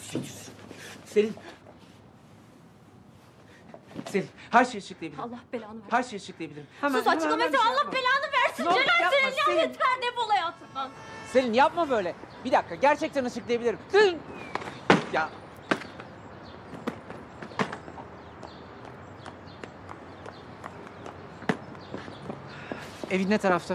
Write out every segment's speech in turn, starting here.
Selin. Selin, her şeyi açıklayabilirim. Allah belanı versin. Her şeyi açıklayabilirim. Sus açıklamayı Allah belanı versin. Ne olur, Celal yapma, senin ya Selin. yeter defol hayatımdan. Selin yapma böyle. Bir dakika, gerçekten açıklayabilirim. Selin! Ya... Evin ne tarafta?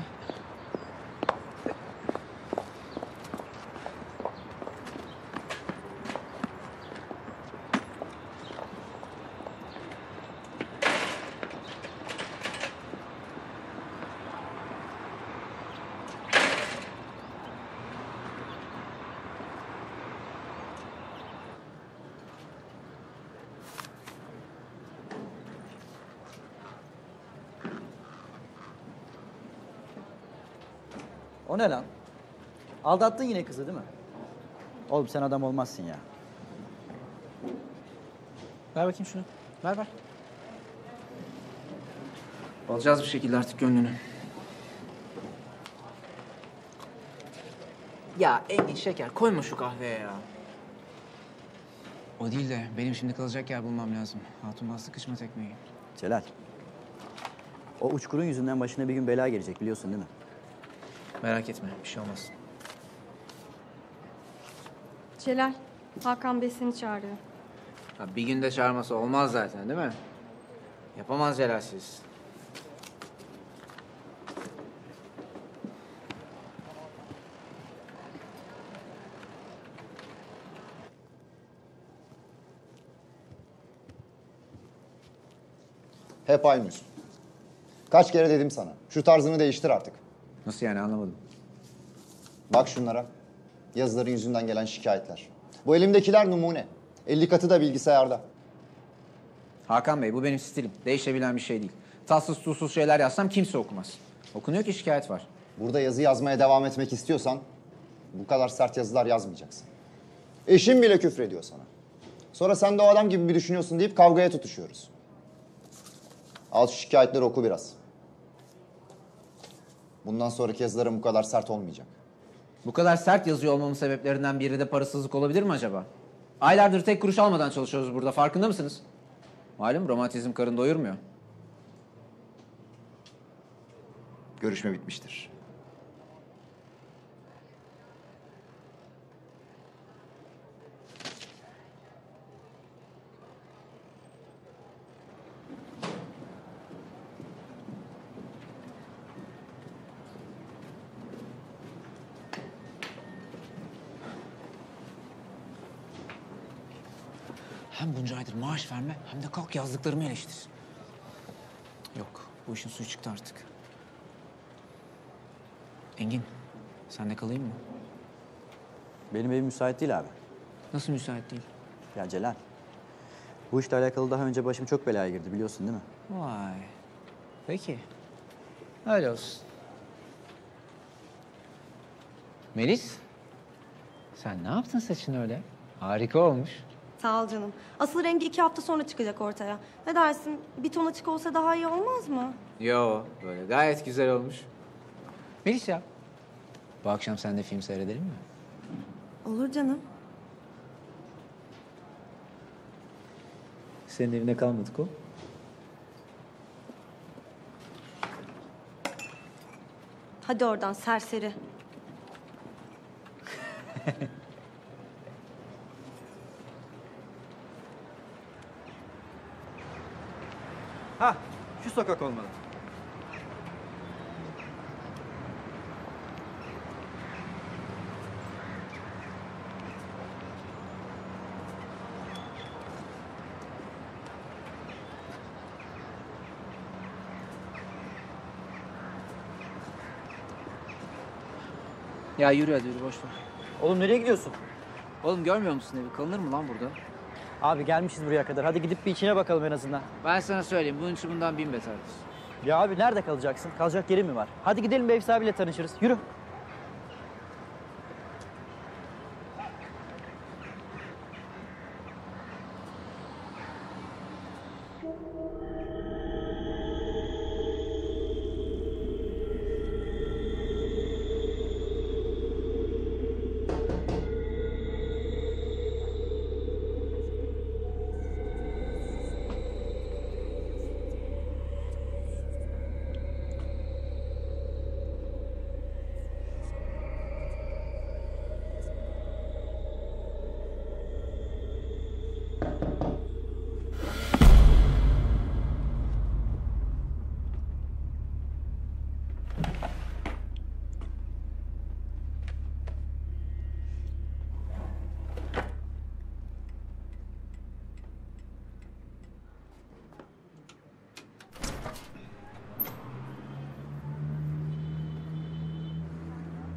O ne lan? Aldattın yine kızı değil mi? Oğlum sen adam olmazsın ya. Ver bakayım şunu. Ver. Alacağız bir şekilde artık gönlünü. Ya Engin şeker koyma şu kahveye ya. O değil de benim şimdi kalacak yer bulmam lazım. Hatun bastı kışma tekmeyi. Celal. O uçkurun yüzünden başına bir gün bela gelecek biliyorsun değil mi? Merak etme bir şey olmaz. Celal, Hakan Bey seni çağırıyor. Ha, bir günde çağırması olmaz zaten değil mi? Yapamaz Celalsiz. Hep aynısın. Kaç kere dedim sana. Şu tarzını değiştir artık. Nasıl yani anlamadım. Bak şunlara. Yazıların yüzünden gelen şikayetler. Bu elimdekiler numune. 50 katı da bilgisayarda. Hakan Bey bu benim stilim. Değişebilen bir şey değil. Tatsız tuzsuz şeyler yazsam kimse okumaz. Okunuyor ki şikayet var. Burada yazı yazmaya devam etmek istiyorsan bu kadar sert yazılar yazmayacaksın. Eşim bile küfrediyor sana. Sonra sen de o adam gibi mi düşünüyorsun deyip kavgaya tutuşuyoruz. Al şu şikayetleri oku biraz. Bundan sonraki yazılarım bu kadar sert olmayacak. Bu kadar sert yazıyor olmamın sebeplerinden biri de parasızlık olabilir mi acaba? Aylardır tek kuruş almadan çalışıyoruz burada. Farkında mısınız? Malum romantizm karın doyurmuyor. Görüşme bitmiştir. Hem bunca aydır maaş verme hem de kalk yazdıklarımı eleştir. Yok bu işin suyu çıktı artık. Engin sen de kalayım mı? Benim evim müsait değil abi. Nasıl müsait değil? Ya Celal. Bu işle alakalı daha önce başım çok belaya girdi biliyorsun değil mi? Vay. Peki. Öyle olsun. Melis. Sen ne yaptın saçını öyle? Harika olmuş. Sağ ol canım. Asıl rengi 2 hafta sonra çıkacak ortaya. Ne dersin? Bir ton açık olsa daha iyi olmaz mı? Yo, böyle gayet güzel olmuş. Melis ya, bu akşam sen de film seyredelim mi? Olur canım. Senin evine kalmadık o. Hadi oradan serseri. Ha, şu sokak olmalı. Ya yürü hadi yürü boş ver. Oğlum nereye gidiyorsun? Oğlum görmüyor musun evi? Kalınır mı lan burada? Abi gelmişiz buraya kadar. Hadi gidip bir içine bakalım en azından. Ben sana söyleyeyim, bunun için bundan bin beterdir. Ya abi nerede kalacaksın? Kalacak yerin mi var? Hadi gidelim bir ev sahibiyle tanışırız. Yürü.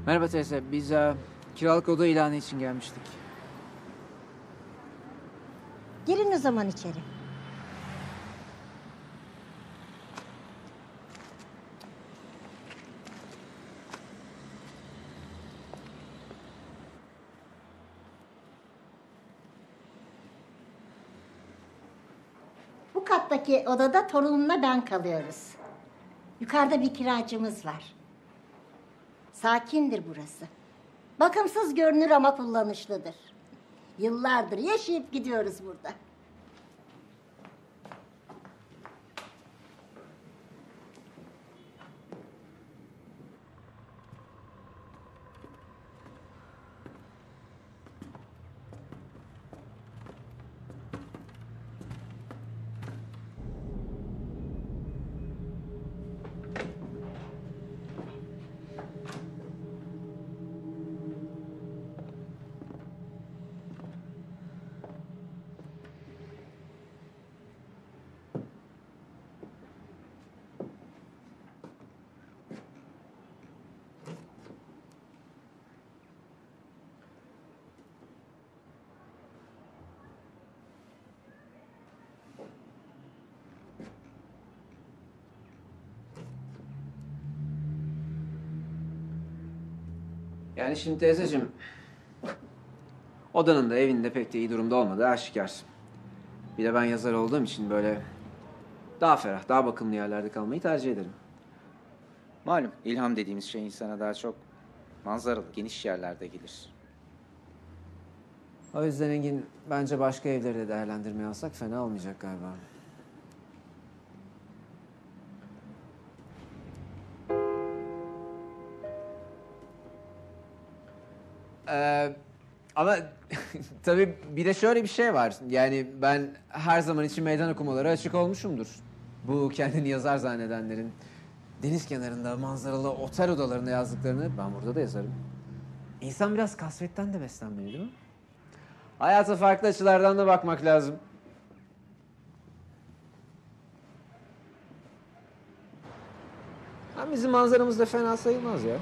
Merhaba teyze. Biz kiralık oda ilanı için gelmiştik. Girin o zaman içeri. Bu kattaki odada torunumla ben kalıyoruz. Yukarıda bir kiracımız var. Sakindir burası. Bakımsız görünür ama kullanışlıdır. Yıllardır yaşayıp gidiyoruz burada. Yani şimdi teyzeciğim, odanın da evin de pek de iyi durumda olmadığı aşikar. Bir de ben yazar olduğum için böyle daha ferah, daha bakımlı yerlerde kalmayı tercih ederim. Malum ilham dediğimiz şey insana daha çok manzaralı, geniş yerlerde gelir. O yüzden Engin, bence başka evleri de değerlendirmeye alsak fena olmayacak galiba. Ama tabii bir de şöyle bir şey var. Yani ben her zaman için meydan okumaları açık olmuşumdur. Bu kendini yazar zannedenlerin deniz kenarında manzaralı otel odalarında yazdıklarını ben burada da yazarım. İnsan biraz kasvetten de beslenmeli değil mi? Hayata farklı açılardan da bakmak lazım. Hem bizim manzaramız da fena sayılmaz ya.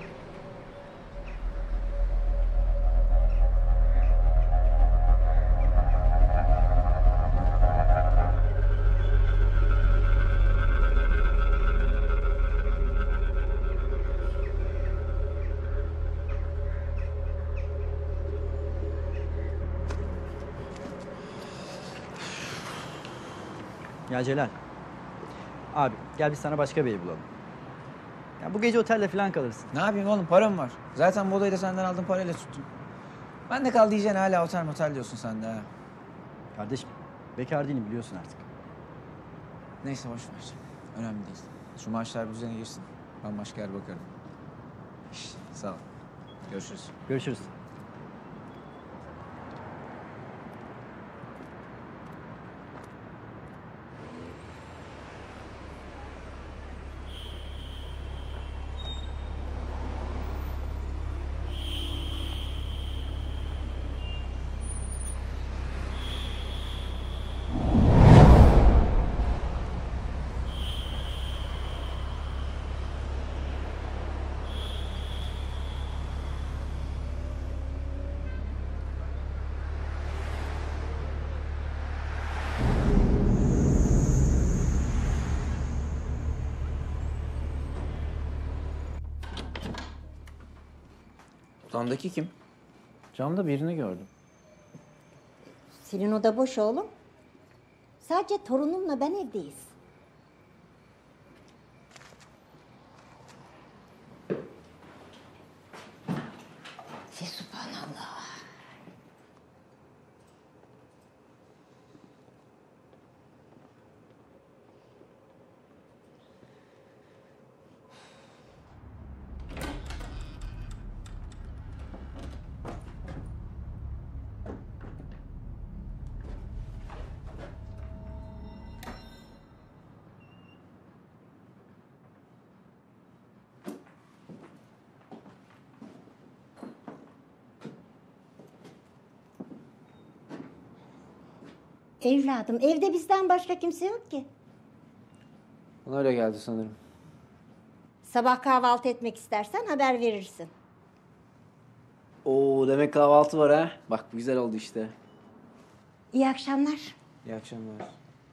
Ya Celal. Abi gel biz sana başka bir ev bulalım. Ya bu gece otelde falan kalırsın. Ne yapayım oğlum, param var. Zaten bu odayı da senden aldığım parayla tuttum. Ben de kal diyeceksin, hala otel motel diyorsun sen de ha. Kardeşim bekar değilim biliyorsun artık. Neyse boş ver. Önemli değil. Şu maaşlar bir düzene girsin. Ben başka yer bakarım. Şişt, sağ ol. Görüşürüz. Görüşürüz. Odamdaki kim? Camda birini gördüm. Senin oda boş oğlum. Sadece torunumla ben evdeyiz. Subhanallah. Evladım, evde bizden başka kimse yok ki. Bana öyle geldi sanırım. Sabah kahvaltı etmek istersen haber verirsin. Oo demek kahvaltı var ha. Bak bu güzel oldu işte. İyi akşamlar. İyi akşamlar.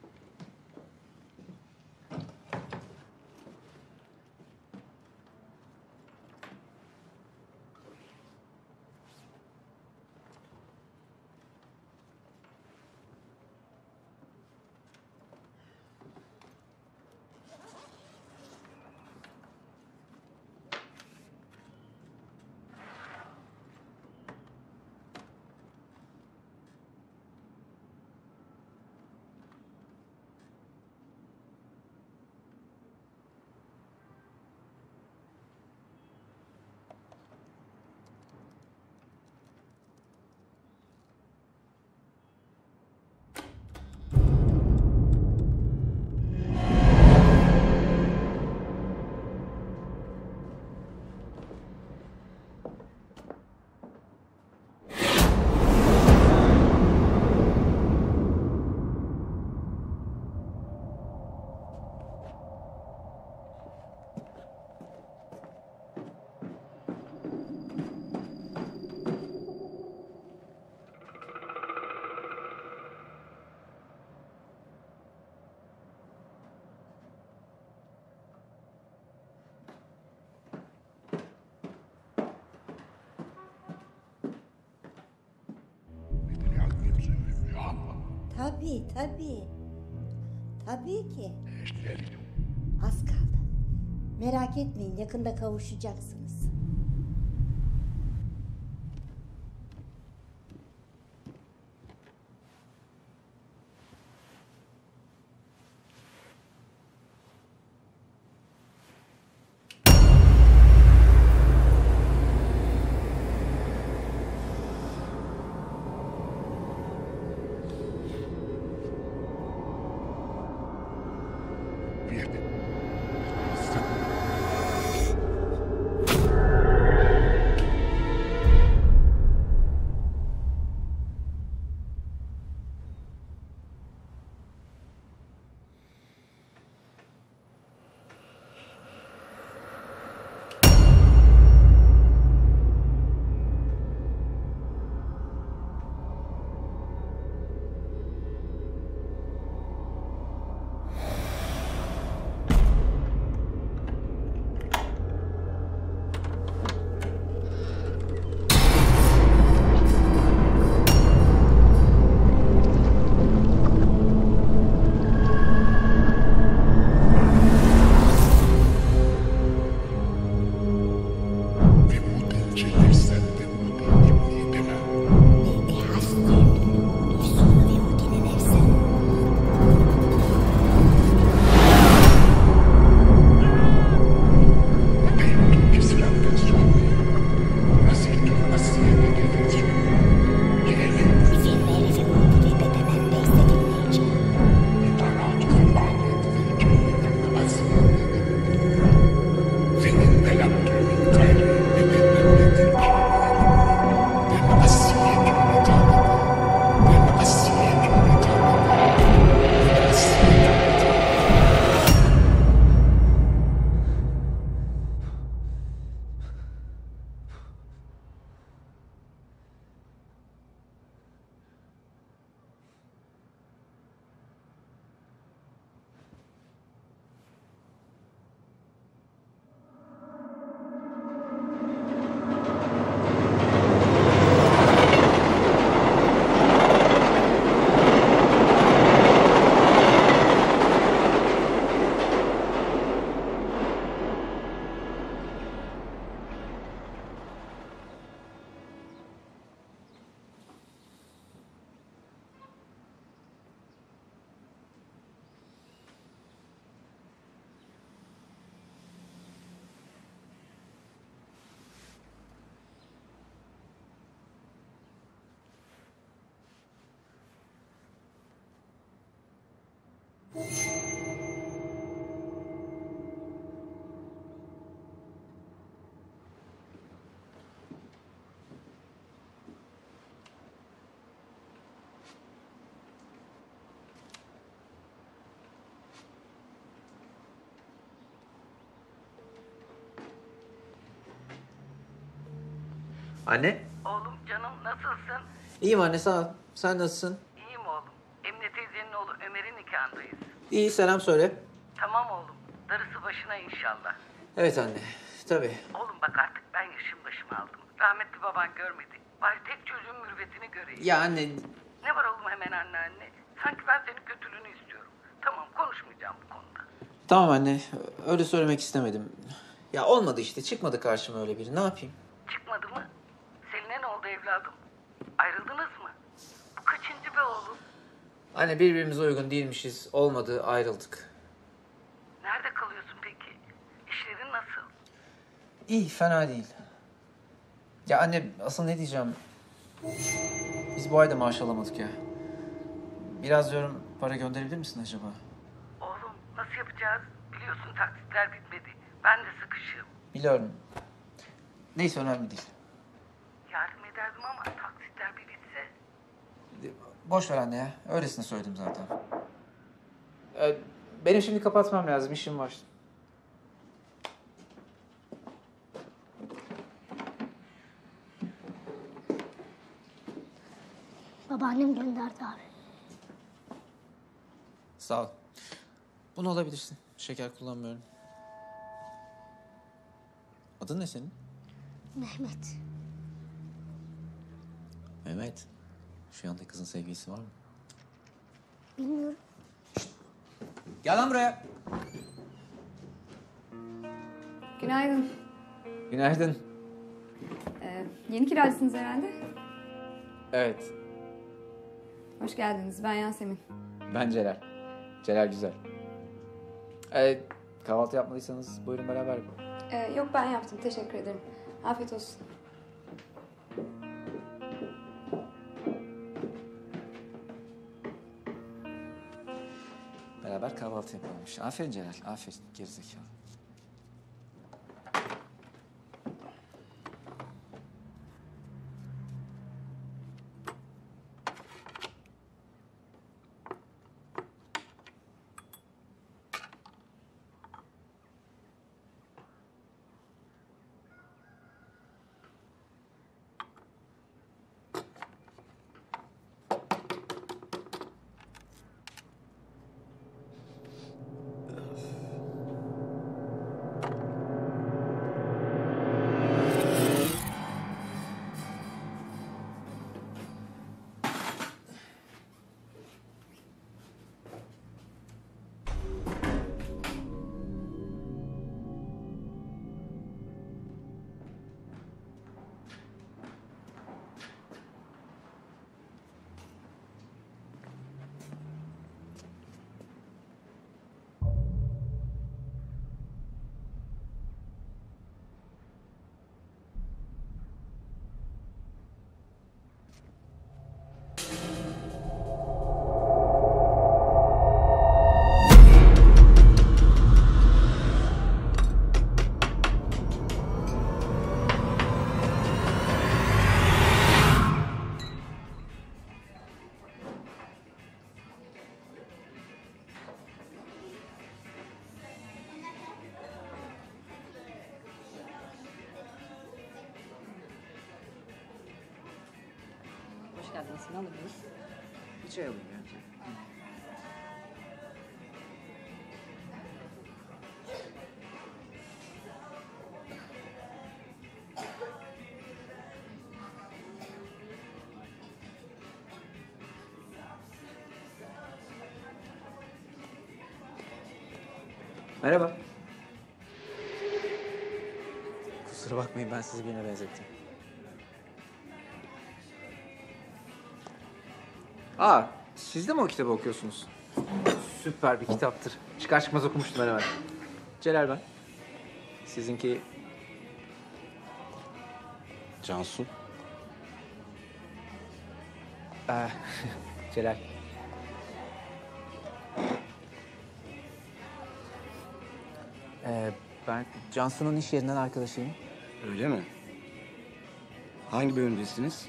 Tabii, tabii. Tabii ki. Az kaldı. Merak etmeyin, yakında kavuşacaksınız. Anne? Oğlum canım nasılsın? İyiyim anne sağ ol. Sen nasılsın? İyiyim oğlum. Emine teyzenin oğlu Ömer'in nikahındayız. İyi selam söyle. Tamam oğlum. Darısı başına inşallah. Evet anne tabii. Oğlum bak artık ben yaşım başıma aldım. Rahmetli baban görmedi. Bari tek çocuğun mürüvvetini göreyim. Ya anne Ne var oğlum hemen anneanne? Sanki ben senin kötülüğünü istiyorum. Tamam konuşmayacağım bu konuda. tamam anne öyle söylemek istemedim. Ya olmadı işte çıkmadı karşıma öyle biri ne yapayım? Çıkmadı mı? Selin'e ne oldu evladım? Ayrıldınız mı? Bu kaçıncı be oğlum? Anne birbirimize uygun değilmişiz olmadı ayrıldık. Nerede kalıyorsun peki? İşlerin nasıl? İyi fena değil. Ya anne asıl ne diyeceğim? Biz bu ayda maaş alamadık ya. Biraz diyorum para gönderebilir misin acaba? Oğlum nasıl yapacağız? Biliyorsun taksitler bitmedi. Ben de sıkışığım. Biliyorum. Neyse önemli değil. Yardım ederdim ama taksitler bir bitse. Boş ver anne ya. Öylesine söyledim zaten. Benim şimdi kapatmam lazım. İşim var. Babaannem gönderdi abi. Sağ ol. Bunu alabilirsin. Şeker kullanmıyorum. Adın ne senin? Mehmet. Mehmet. Şu yanda kızın sevgilisi var mı? Bilmiyorum. Gel lan buraya. Günaydın. Günaydın. Yeni kiracısınız herhalde. Evet. Hoş geldiniz. Ben Yasemin. Ben Celal. Celal güzel. Kahvaltı yapmadıysanız buyurun beraber yapalım. Yok ben yaptım. Teşekkür ederim. Afiyet olsun. Beraber kahvaltı yapalımmış. Aferin Celal. Aferin. Gerizekalı. Hoş geldiniz. Ne alırdınız? Bir çay alayım ya. Merhaba. Kusura bakmayın ben sizi birine benzettim. Aa, siz de mi o kitabı okuyorsunuz? Süper bir kitaptır. Çıkar çıkmaz okumuştum ben hemen. Celal ben. Sizinki... Cansu. Ee, Celal. Ben Cansu'nun iş yerinden arkadaşıyım. Öyle mi? Hangi bölümdesiniz?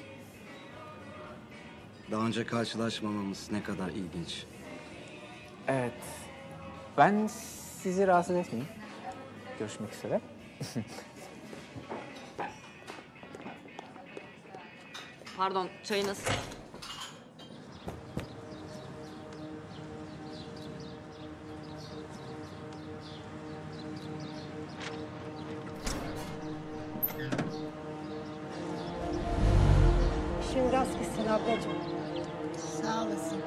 Daha önce karşılaşmamamız ne kadar ilginç. Evet. Ben sizi rahatsız etmeyeyim. Görüşmek üzere. Pardon, çayınız. İşin rast gitsin ablacığım. Sağ olasın.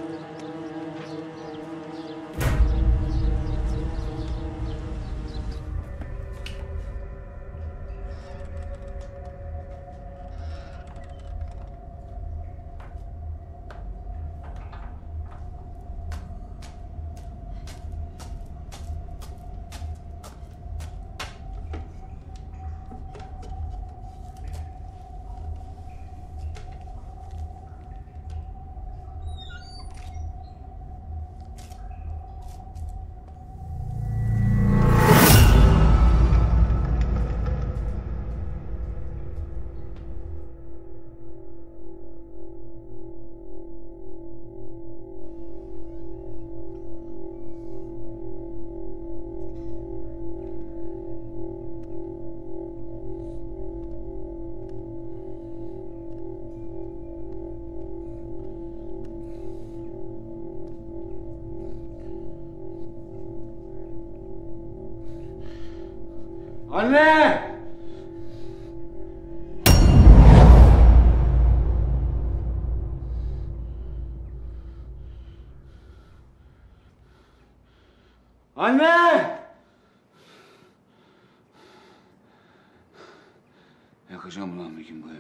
Anne! Anne! Yakacağım ulan bir gün bu evi.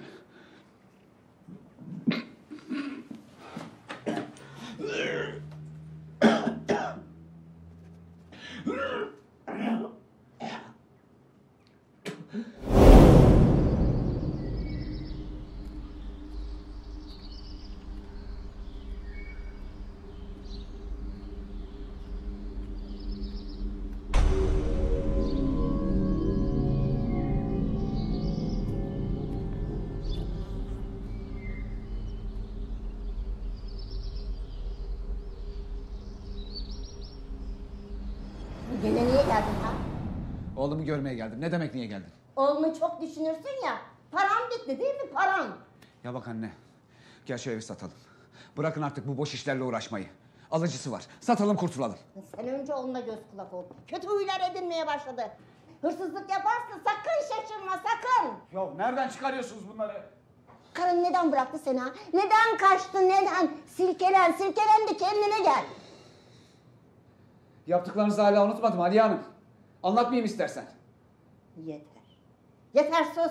Gene niye geldin ha? Oğlumu görmeye geldim. Ne demek niye geldin? Oğlunu çok düşünürsün ya. Param bitti değil mi param? Ya bak anne, gel şu evi satalım. Bırakın artık bu boş işlerle uğraşmayı. Alıcısı var. Satalım kurtulalım. Sen önce onunla göz kulak ol. Kötü huylar edinmeye başladı. Hırsızlık yaparsın sakın şaşırma sakın. Ya nereden çıkarıyorsunuz bunları? Karın neden bıraktı seni ha? Neden kaçtı neden? Silkelen de kendine gel. Yaptıklarınızı hala unutmadım Aliye Hanım. Anlatmayayım istersen. Yeter. Yeter sus.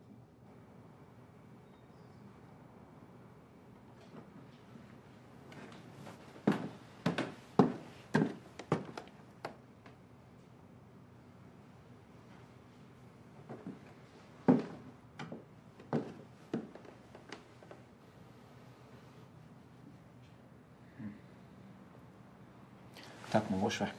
Takma, boş ver.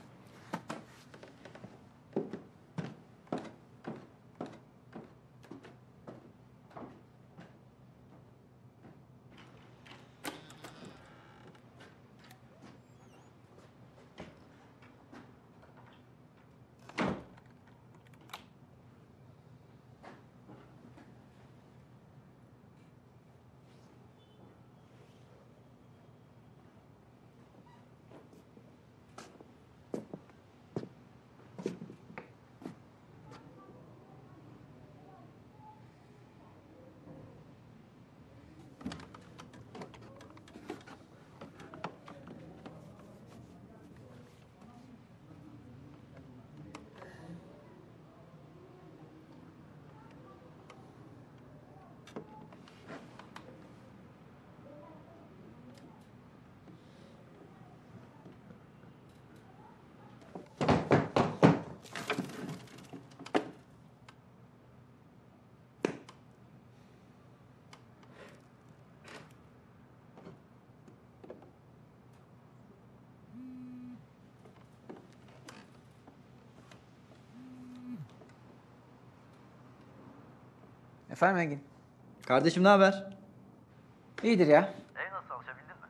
Efendim Engin? Kardeşim ne haber? İyidir ya. Nasıl alışabildin mi?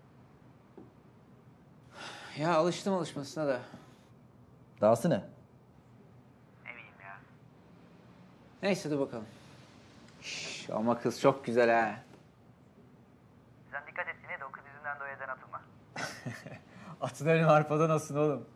Ya alıştım alışmasına da. Dahası ne? Ne bileyim ya. Neyse dur bakalım. Şş, ama kız çok güzel ha. yüzünden de o evden atılma. Atın ölüm arpadan olsun oğlum.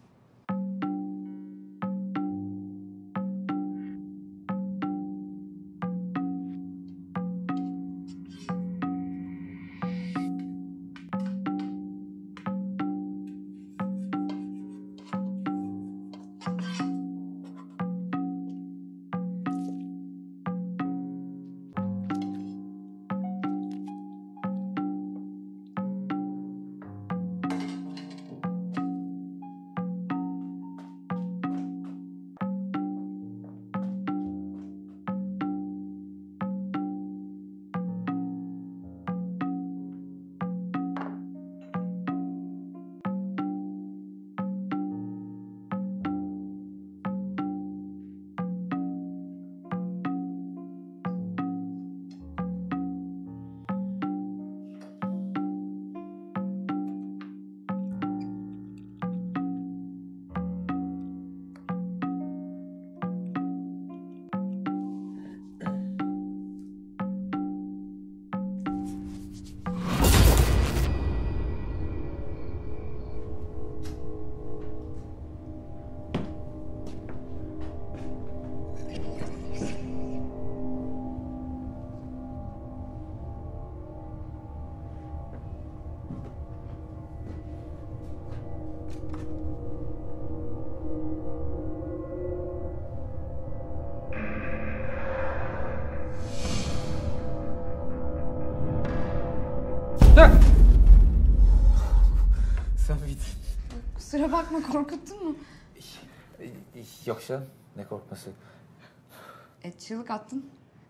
Sen miydin? Kusura bakma, korkuttun mu? Yok canım, ne korkması. Çığlık attın.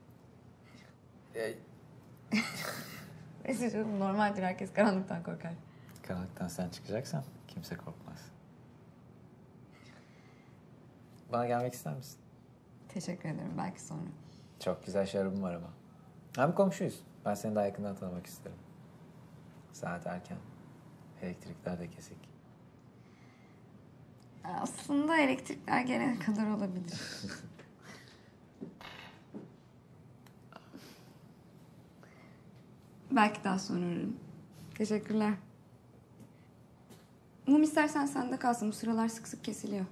E, Neyse canım, normaldir, herkes karanlıktan korkar. Karanlıktan sen çıkacaksan kimse korkmaz. Bana gelmek ister misin? Teşekkür ederim, belki sonra. Çok güzel şarabım var ama. Hem komşuyuz. Ben seni daha yakından tanımak isterim. Saat erken. Elektrikler de kesik. Aslında elektrikler gelene kadar olabilir. Belki daha sonra ararım. Teşekkürler. Mum istersen sende kalsın. Bu sıralar sık sık kesiliyor.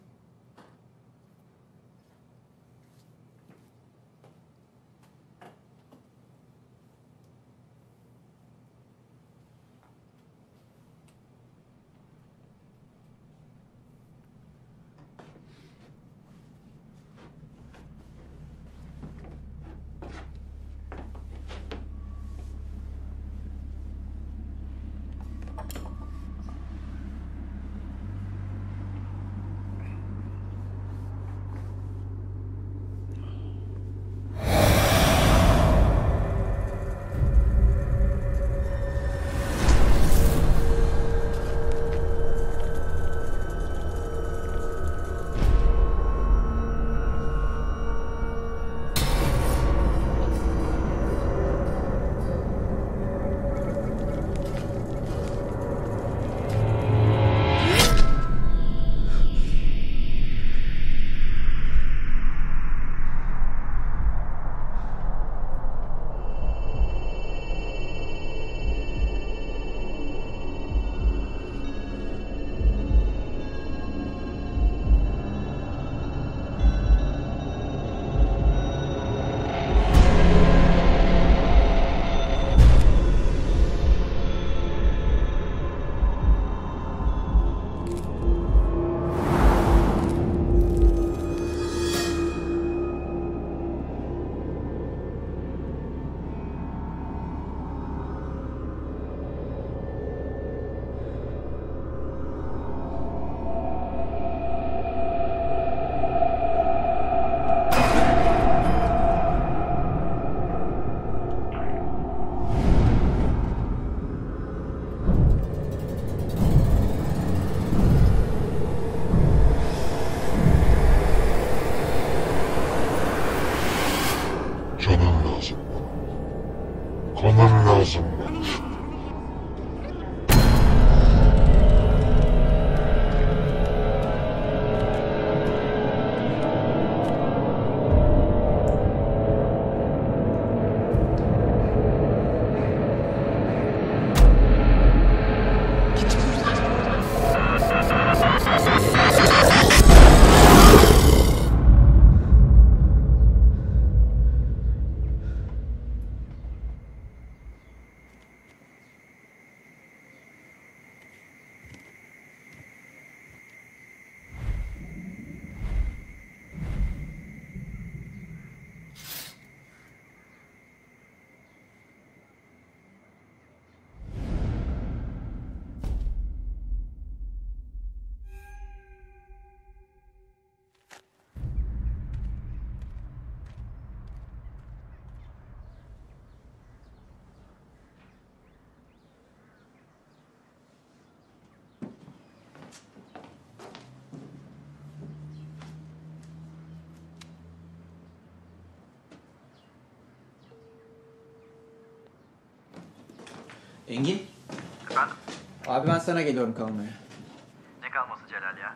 Engin? Efendim? Abi ben sana geliyorum kalmaya. Ne kalması Celal ya?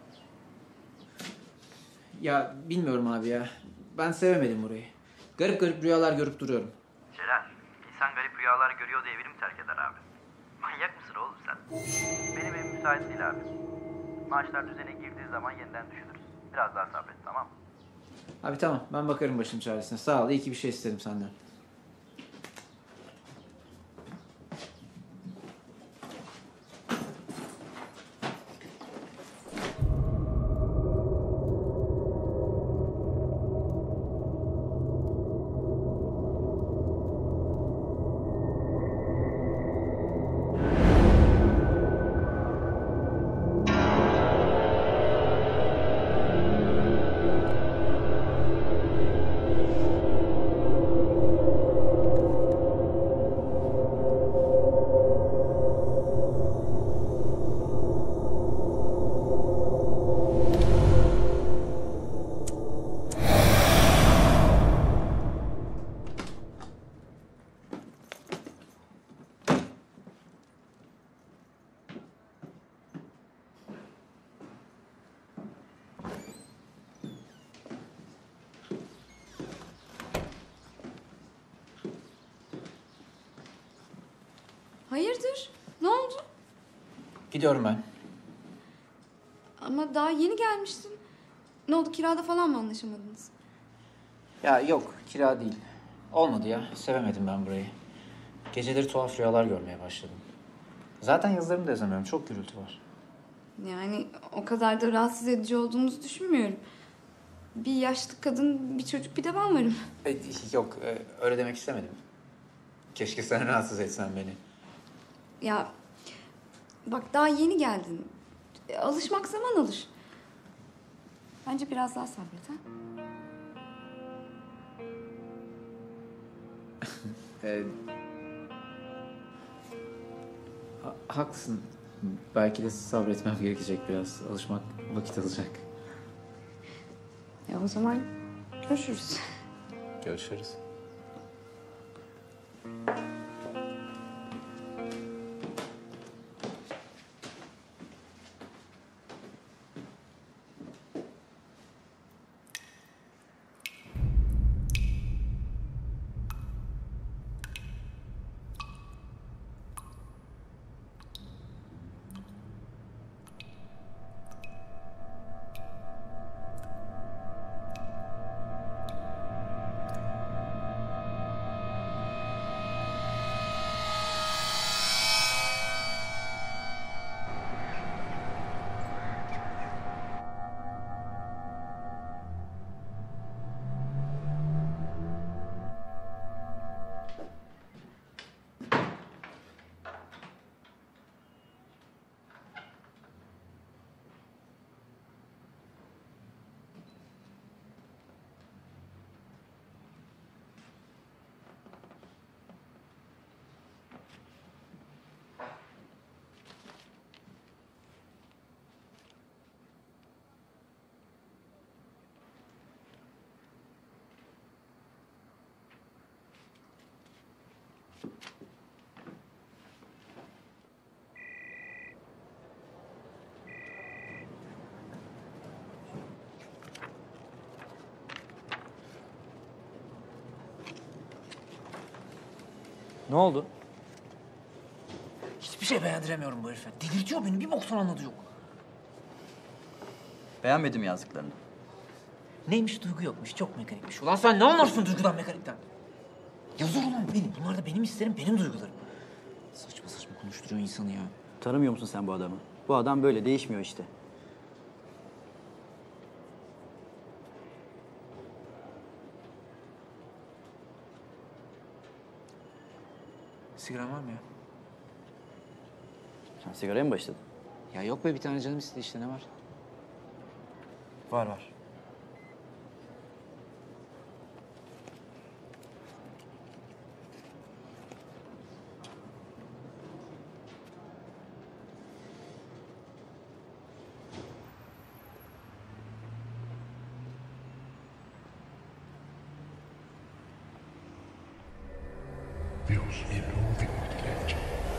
Ya bilmiyorum abi ya. Ben sevemedim burayı. Garip garip rüyalar görüp duruyorum. Celal, insan garip rüyalar görüyor diye evini mi terk eder abi? Manyak mısın oğlum sen? Benim evim müsait değil abi. Maaşlar düzene girdiği zaman yeniden düşünürüz. Biraz daha sabret, tamam mı? Abi tamam, ben bakarım başım çaresine. Sağ ol, iyi ki bir şey istedim senden. Hayırdır? Ne oldu? Gidiyorum ben. Ama daha yeni gelmiştin. Ne oldu, kirada falan mı anlaşamadınız? Ya yok, kira değil. Olmadı ya, sevemedim ben burayı. Geceleri tuhaf rüyalar görmeye başladım. Zaten yazılarımı da yazamıyorum, çok gürültü var. Yani o kadar da rahatsız edici olduğumuzu düşünmüyorum. Bir yaşlı kadın, bir çocuk, bir de ben varım. Yok, öyle demek istemedim. Keşke sen rahatsız etsen beni. Ya bak, daha yeni geldin. Alışmak zaman alır. Bence biraz daha sabret ha. Haklısın. Belki de sabretmem gerekecek biraz. Alışmak vakit alacak. O zaman görüşürüz. Görüşürüz. Ne oldu? Hiçbir şey beğendiremiyorum bu herife. Delirtiyor beni, bir boktan anladı yok. Beğenmedim yazdıklarını. Neymiş, duygu yokmuş, çok mekanikmiş. Ulan sen ne anlarsın duygudan, mekanikten? Yazar ulan benim. Bunlar da benim hislerim, benim duygularım. Saçma saçma konuşturuyor insanı ya. Tanımıyor musun sen bu adamı? Bu adam böyle değişmiyor işte. Sigaran var mı ya? Sen sigaraya mı başladın? Ya yok be, bir tane canım istedi işte, ne var? Var var. Dios, y no último derecho.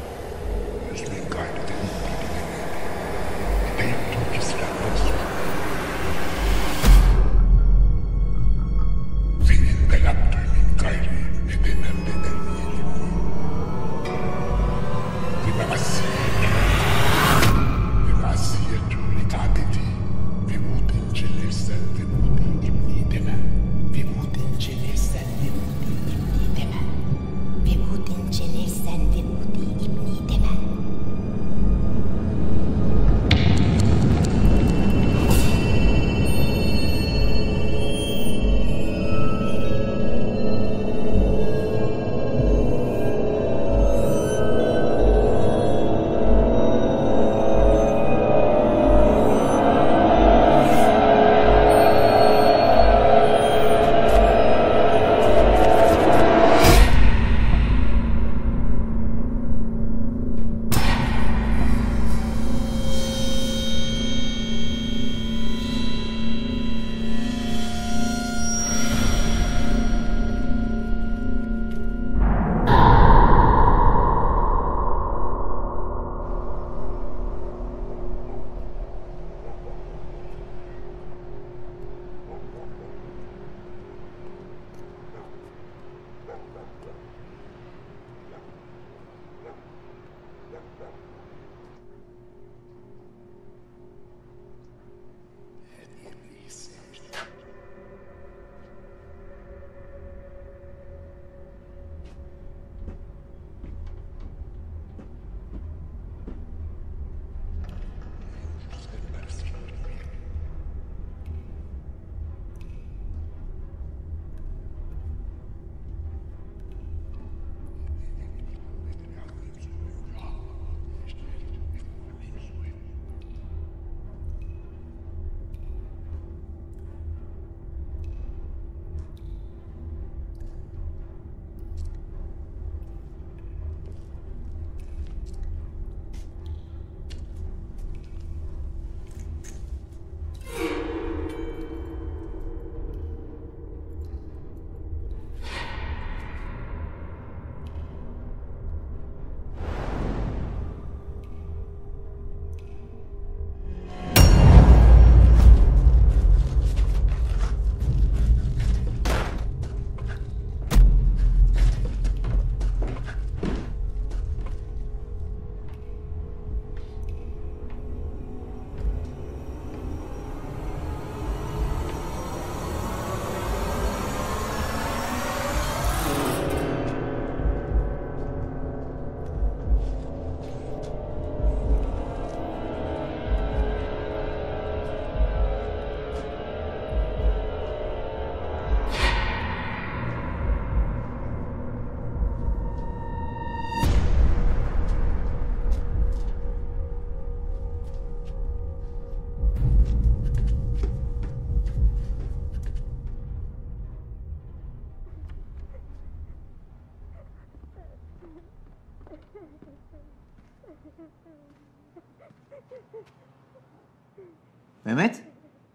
Mehmet?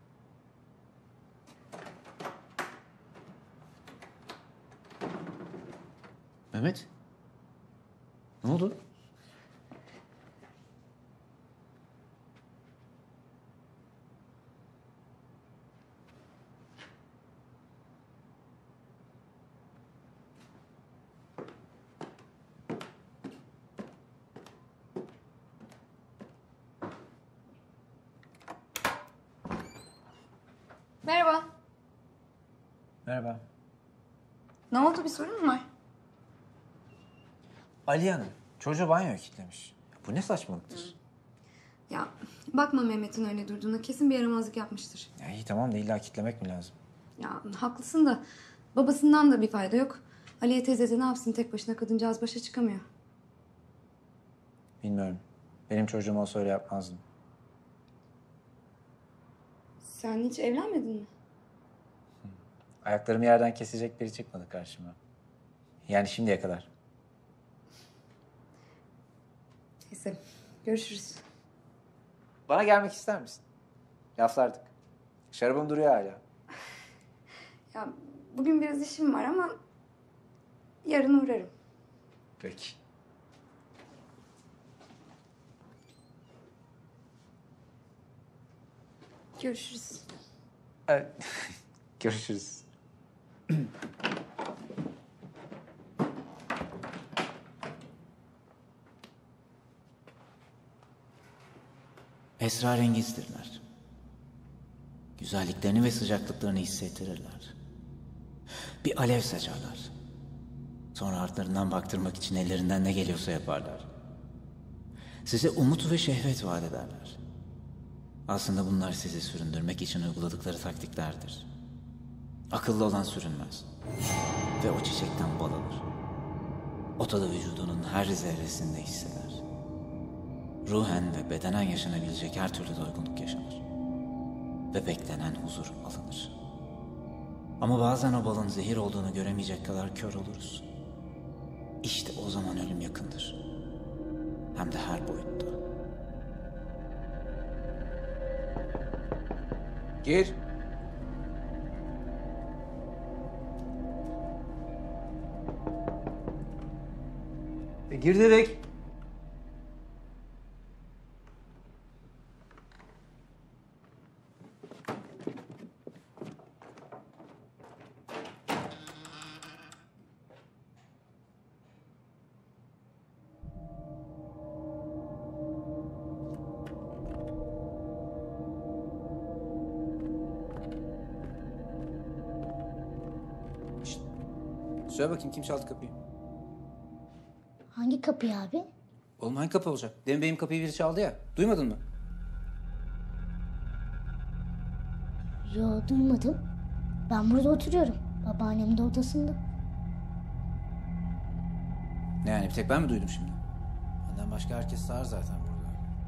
Mehmet? Ne oldu? Merhaba. Merhaba. Ne oldu, bir sorun mu var? Ali Hanım, çocuğu banyoya kilitlemiş. Bu ne saçmalıktır? Ya bakma Mehmet'in öyle durduğuna, kesin bir yaramazlık yapmıştır. Ya iyi tamam da illa kilitlemek mi lazım? Ya haklısın da babasından da bir fayda yok. Aliye teyze de ne yapsın, tek başına kadıncağız başa çıkamıyor. Bilmiyorum. Benim çocuğum olsa öyle yapmazdım. Sen hiç evlenmedin mi? Ayaklarımı yerden kesecek biri çıkmadı karşıma. Yani şimdiye kadar. Neyse, görüşürüz. Bana gelmek ister misin? Laflardık. Şarabım duruyor hala. Ya bugün biraz işim var ama yarın uğrarım. Peki. Görüşürüz. Görüşürüz. Esrarengizdirler. Güzelliklerini ve sıcaklıklarını hissettirirler. Bir alev saçarlar. Sonra artlarından baktırmak için ellerinden ne geliyorsa yaparlar. Size umut ve şehvet vaat ederler. Aslında bunlar sizi süründürmek için uyguladıkları taktiklerdir. Akıllı olan sürünmez. Ve o çiçekten bal alır. O tadı vücudunun her zerresinde hisseder. Ruhen ve bedenen yaşanabilecek her türlü doygunluk yaşanır. Ve beklenen huzur alınır. Ama bazen o balın zehir olduğunu göremeyecek kadar kör oluruz. İşte o zaman ölüm yakındır. Hem de her boyutta. Gir. Gir dedik. Söyle bakayım kim çaldı kapıyı? Hangi kapıyı abi? Oğlum hangi kapı olacak? Demin benim kapıyı biri çaldı ya. Duymadın mı? Yo, duymadım. Ben burada oturuyorum. Babaannem de odasında. Ne yani bir tek ben mi duydum şimdi? Benden başka herkes sağır zaten burada.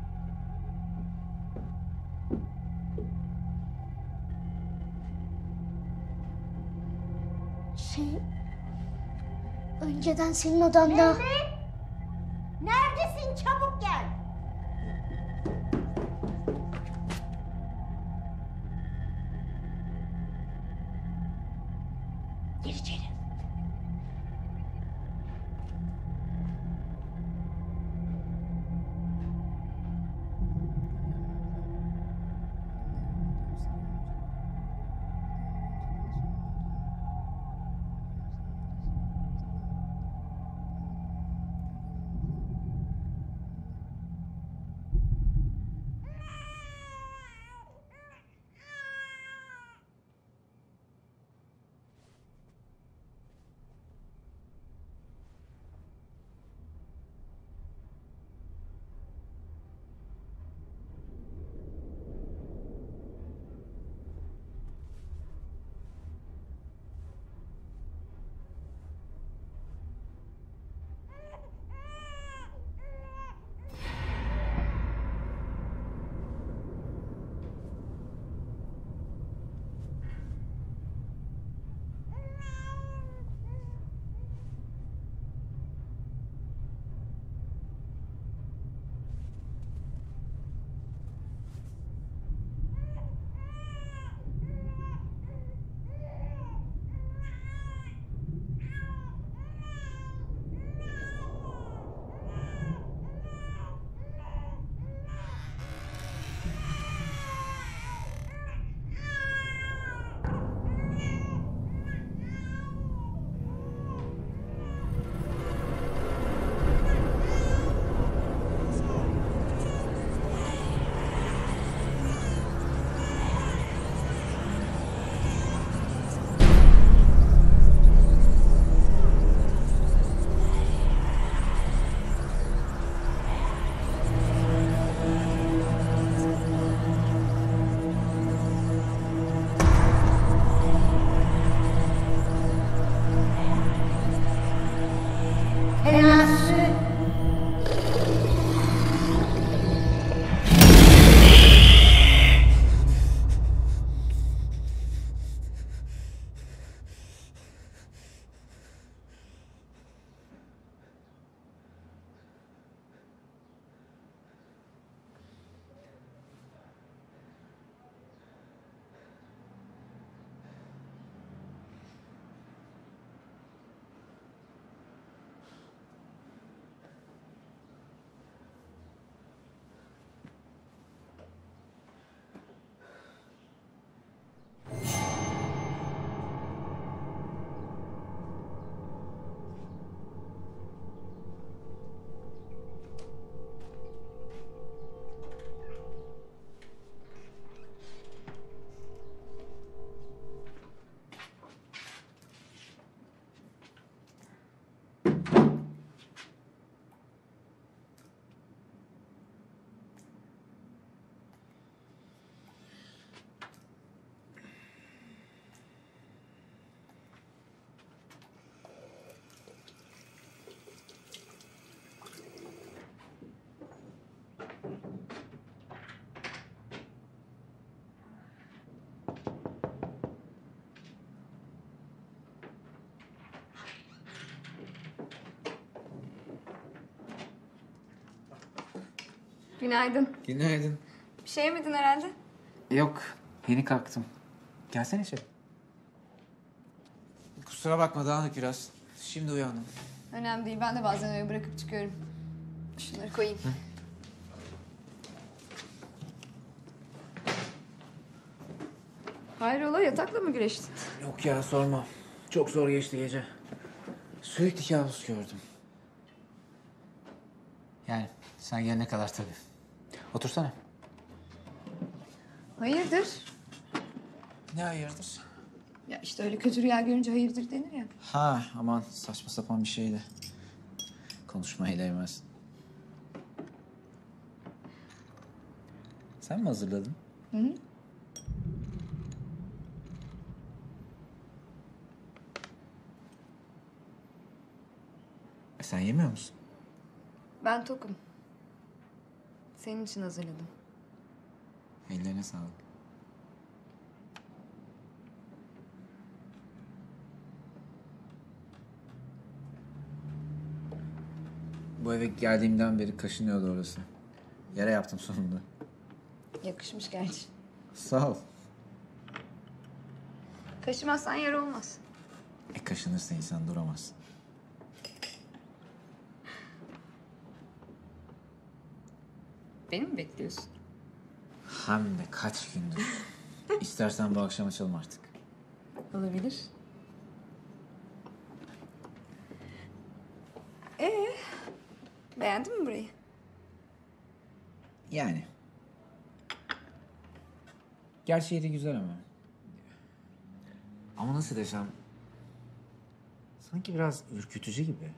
Önceden senin odanda... Neredesin? Çabuk gel. Gir içeri. Günaydın. Günaydın. Bir şey yemedin herhalde. Yok, yeni kalktım. Gelsene içeri. Kusura bakma dağınık biraz. Şimdi uyandım. Önemli değil. Ben de bazen öyle bırakıp çıkıyorum. Şunları koyayım. Hayrola yatakla mı güreştin? Yok ya sorma. Çok zor geçti gece. Sürekli kabus gördüm. Yani sen gelene kadar tabii. Otursana. Hayırdır? Ne hayırdır? Ya işte öyle kötü rüya görünce hayırdır denir ya. Ha aman saçma sapan bir şeydi. Konuşmaya değmez. Sen mi hazırladın? Hı hı. Sen yemiyor musun? Ben tokum. Senin için hazırladım. Ellerine sağlık. Bu eve geldiğimden beri kaşınıyordu orası. Yere yaptım sonunda. Yakışmış gerçi. Sağ ol. Kaşımazsan yer olmaz. Kaşınırsa insan duramaz. Beni mi bekliyorsun? Hem de kaç gündür. İstersen bu akşam açalım artık. Olabilir. Beğendin mi burayı? Yani. Gerçi yeri güzel ama. Ama nasıl desem... Sanki biraz ürkütücü gibi.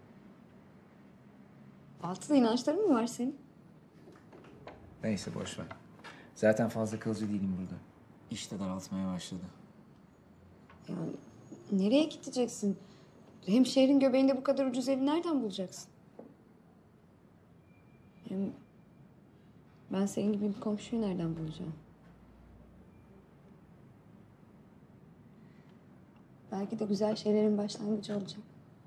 Altında inançların mı var senin? Neyse boş ver. Zaten fazla kalıcı değilim burada. İş de daraltmaya başladı. Yani nereye gideceksin? Hem şehrin göbeğinde bu kadar ucuz evi nereden bulacaksın? Hem ben senin gibi bir komşuyu nereden bulacağım? Belki de güzel şeylerin başlangıcı olacak.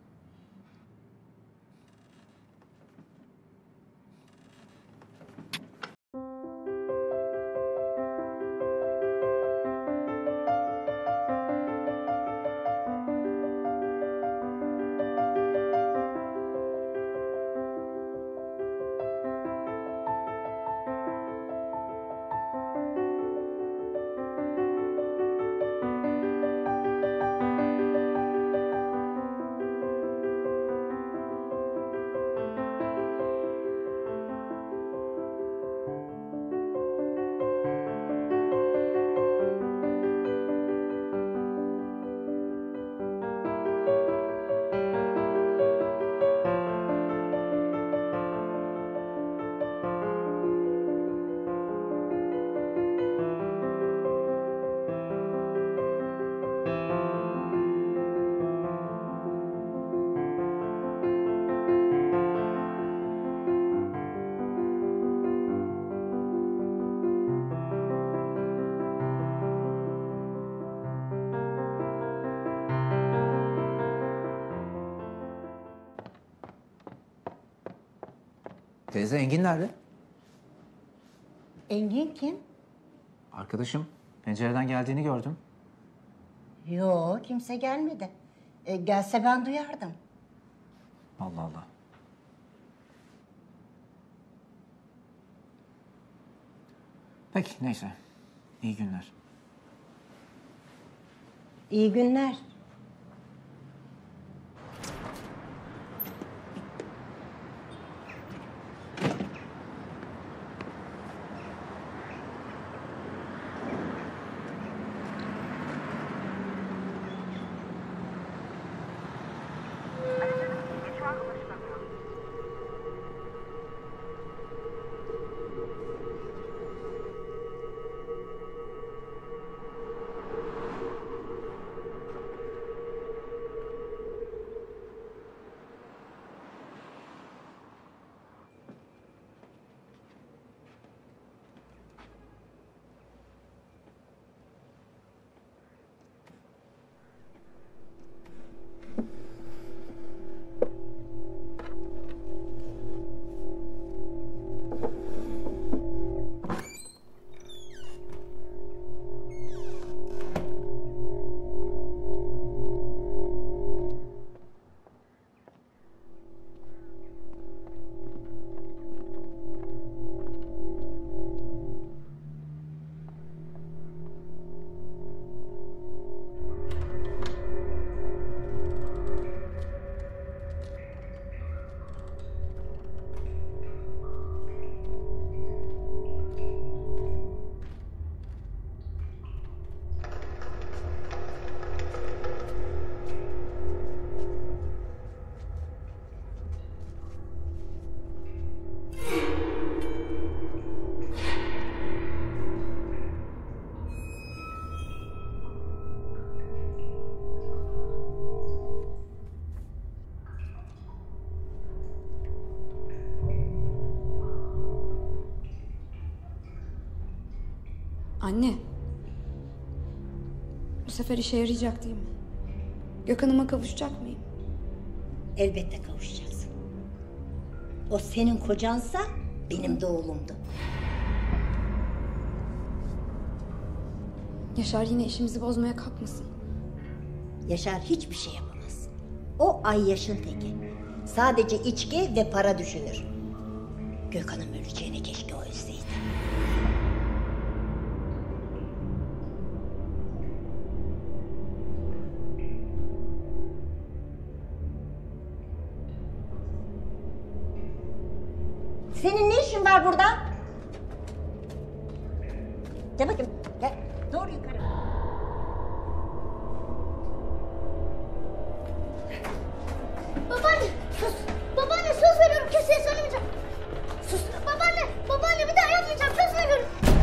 Teyze Engin nerede? Engin kim? Arkadaşım. Pencereden geldiğini gördüm. Yo, kimse gelmedi. Gelse ben duyardım. Allah Allah. Peki neyse. İyi günler. İyi günler. Anne. Bu sefer işe yarayacak değil mi? Gökhan'ıma kavuşacak mıyım? Elbette kavuşacaksın. O senin kocansa benim de oğlumdu. Yaşar yine işimizi bozmaya kalkmasın. Yaşar hiçbir şey yapamaz. O Ayyaş'ın teki. Sadece içki ve para düşünür. Gökhan'ın öleceğini keşke o ölseydi. Senin ne işin var burada? Gel bakayım. Gel. Doğru yukarı. Babaanne sus. Babaanne söz veriyorum kimseye söylemeyeceğim. Sus. Babaanne bir daha yapmayacağım söz veriyorum.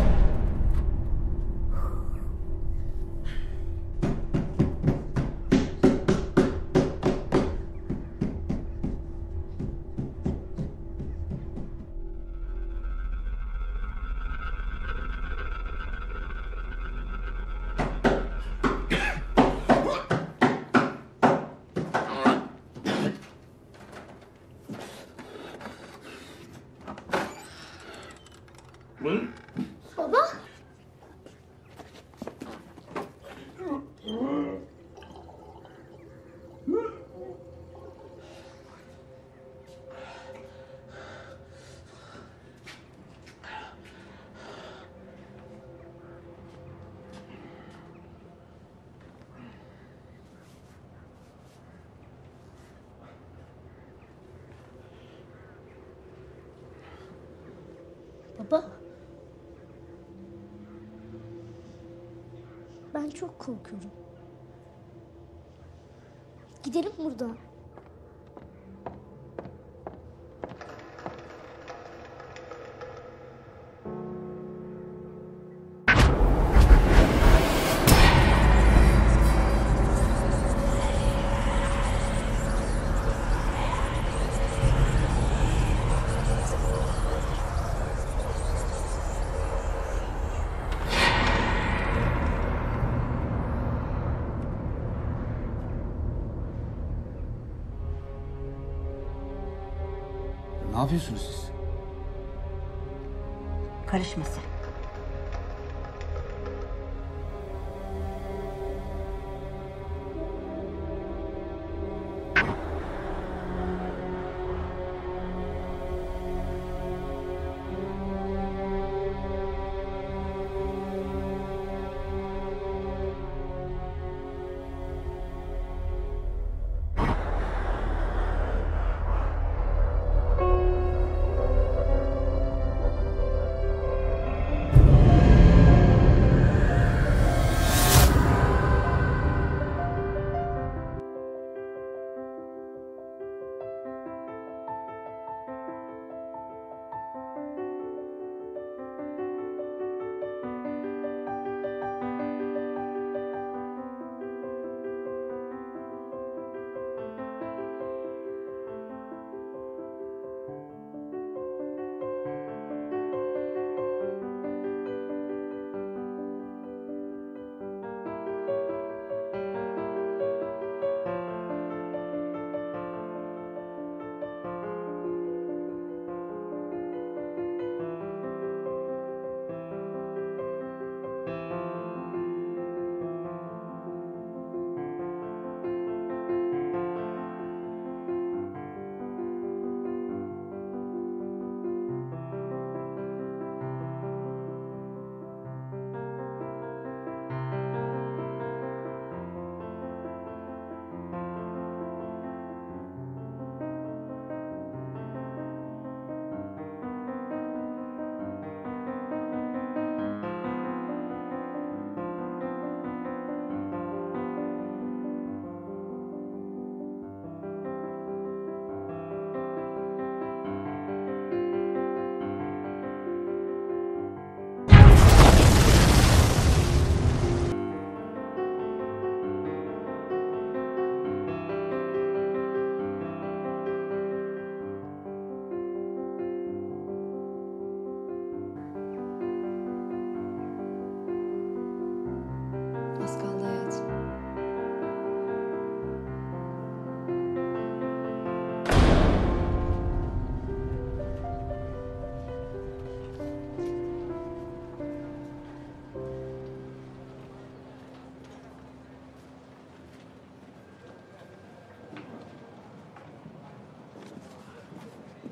Baba. Baba. Ben çok korkuyorum. Gidelim buradan. Ne yapıyorsunuz siz? Karışma sen.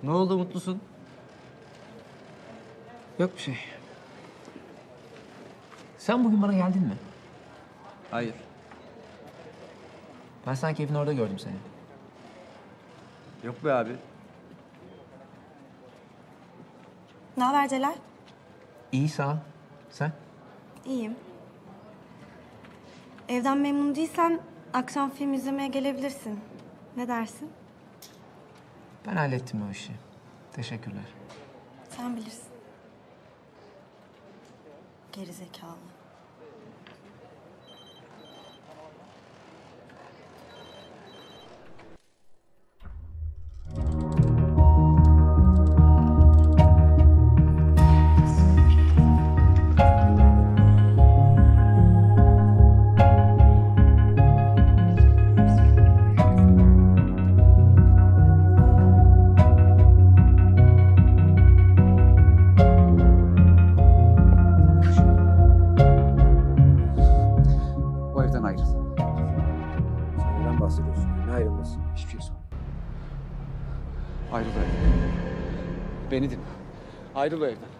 Ne oldu, mutlusun? Yok bir şey. Sen bugün bana geldin mi? Hayır. Ben sanki evin orada gördüm seni. Yok be abi. Ne haber Celal? İyi, sağ ol. Sen? İyiyim. Evden memnun değilsen akşam film izlemeye gelebilirsin. Ne dersin? Ben hallettim o işi. Teşekkürler. Sen bilirsin. Geri zekalı. O evden ayrıl. Neden bahsediyorsun? Ne ayrılması? Hiçbir şey sorma. Ayrıl o evden. Beni dinle. Ayrıl o evden.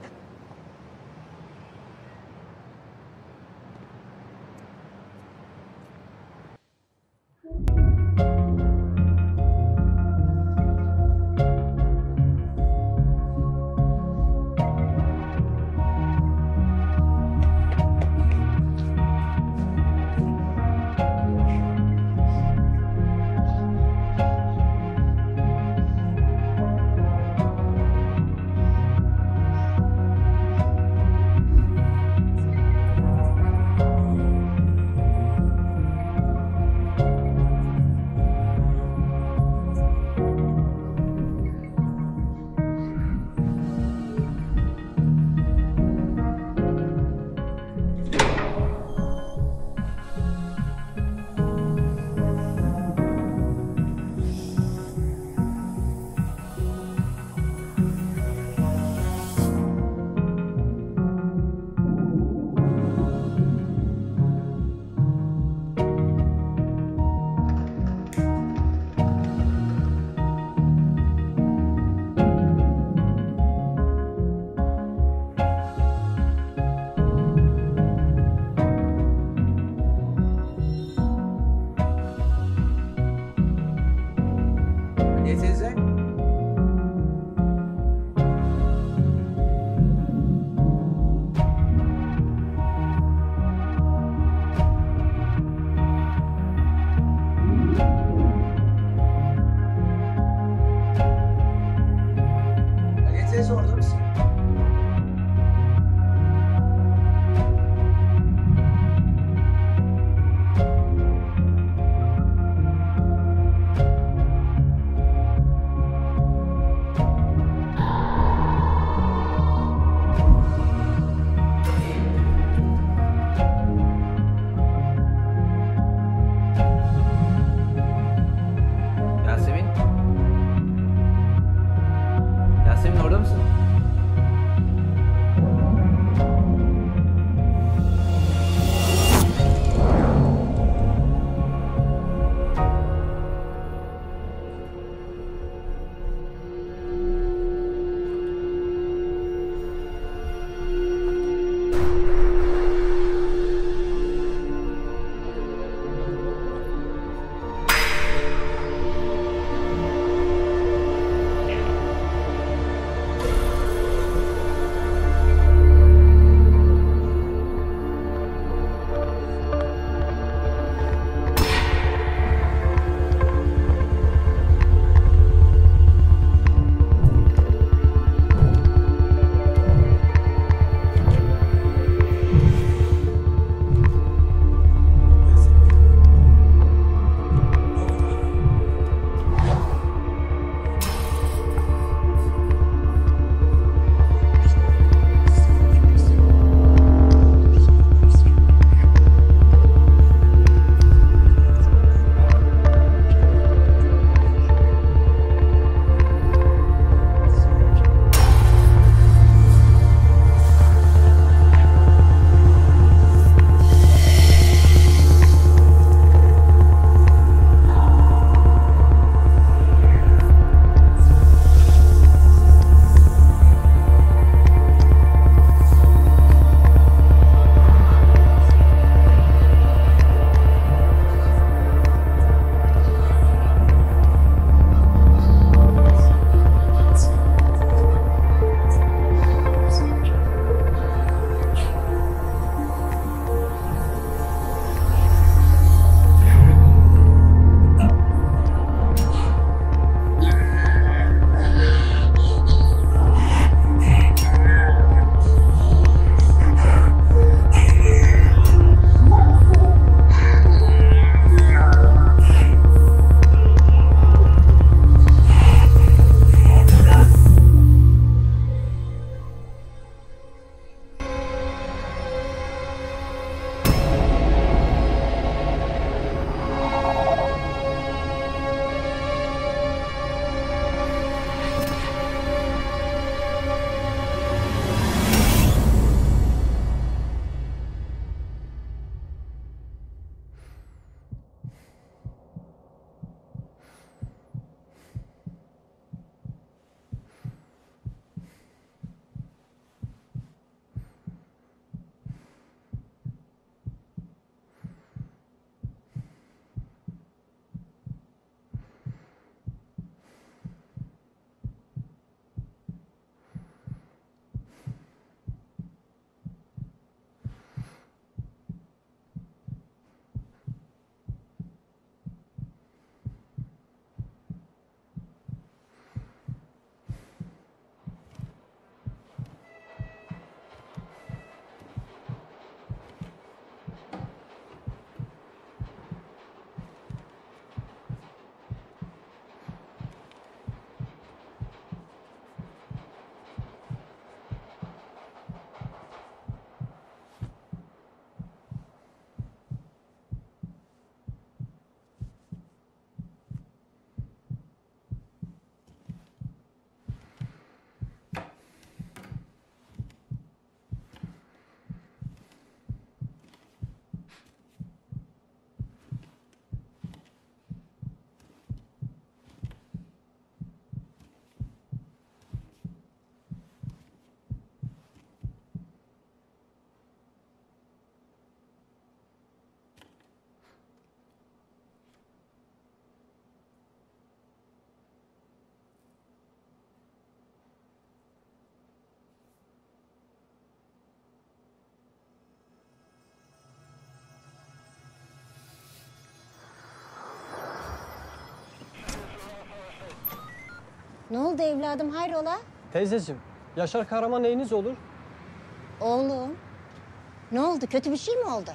Ne oldu evladım, hayrola? Teyzeciğim, Yaşar Kahraman neyiniz olur? Oğlum, ne oldu? Kötü bir şey mi oldu?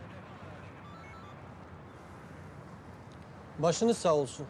Başınız sağ olsun.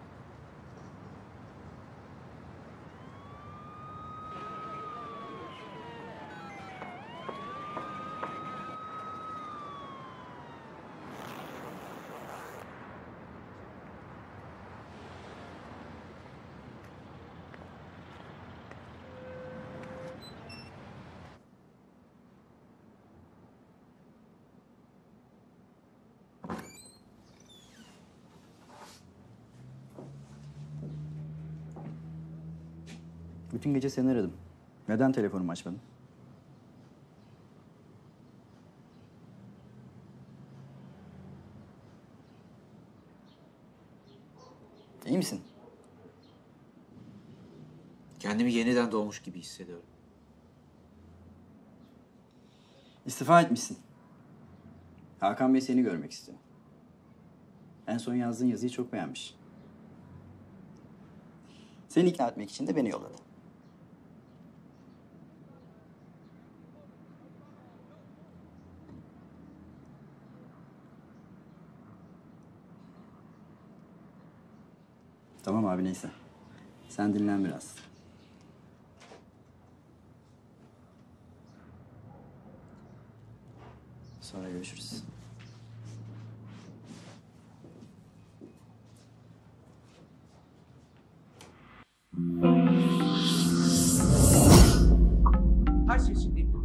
Bütün gece seni aradım. Neden telefonumu açmadın? İyi misin? Kendimi yeniden doğmuş gibi hissediyorum. İstifa etmişsin. Hakan Bey seni görmek istiyor. En son yazdığın yazıyı çok beğenmiş. Seni ikna etmek için de beni yolladı. Tamam abi, neyse. Sen dinlen biraz. Sonra görüşürüz. Her şey için değil mi?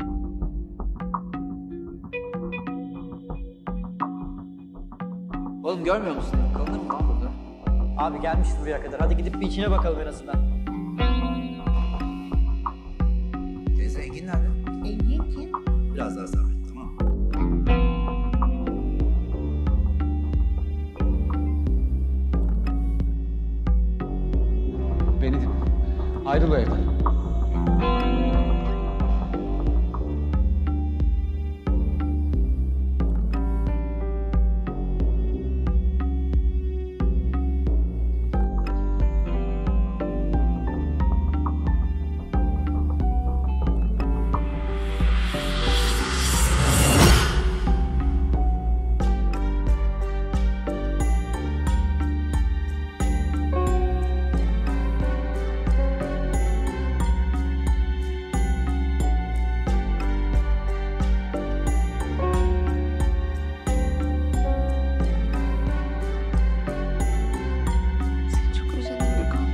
Oğlum görmüyor musun? Kalınır mı lan burada? Abi gelmişiz buraya kadar. Hadi gidip bir içine bakalım en azından. Teyze Engin nerede? Engin kim? Biraz daha sabret, tamam mı? Beni dinle. Ayrıl o evden. Seni çok özledim Gökhan.